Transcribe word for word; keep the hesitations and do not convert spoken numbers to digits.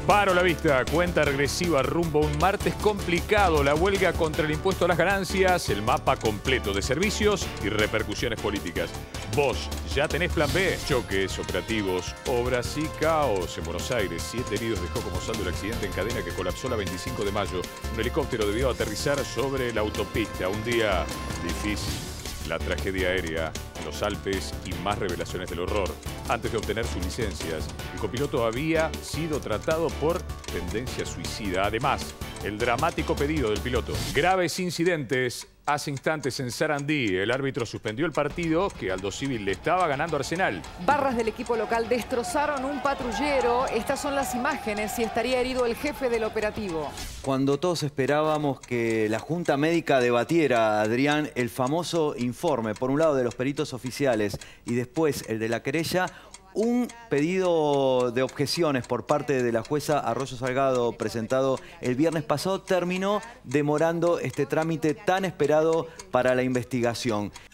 Paro la vista, cuenta regresiva rumbo a un martes complicado, la huelga contra el impuesto a las ganancias, el mapa completo de servicios y repercusiones políticas. Vos, ¿ya tenés plan B? Choques, operativos, obras y caos en Buenos Aires. Siete heridos dejó como saldo el accidente en cadena que colapsó la veinticinco de mayo. Un helicóptero debió aterrizar sobre la autopista. Un día difícil. La tragedia aérea, los Alpes y más revelaciones del horror. Antes de obtener sus licencias, el copiloto había sido tratado por tendencia suicida. Además, el dramático pedido del piloto. Graves incidentes. Hace instantes en Sarandí, el árbitro suspendió el partido que Aldo Civil le estaba ganando a Arsenal. Barras del equipo local destrozaron un patrullero. Estas son las imágenes y estaría herido el jefe del operativo. Cuando todos esperábamos que la Junta Médica debatiera, Adrián, el famoso informe, por un lado de los peritos oficiales y después el de la querella, un pedido de objeciones por parte de la jueza Arroyo Salgado presentado el viernes pasado terminó demorando este trámite tan esperado para la investigación.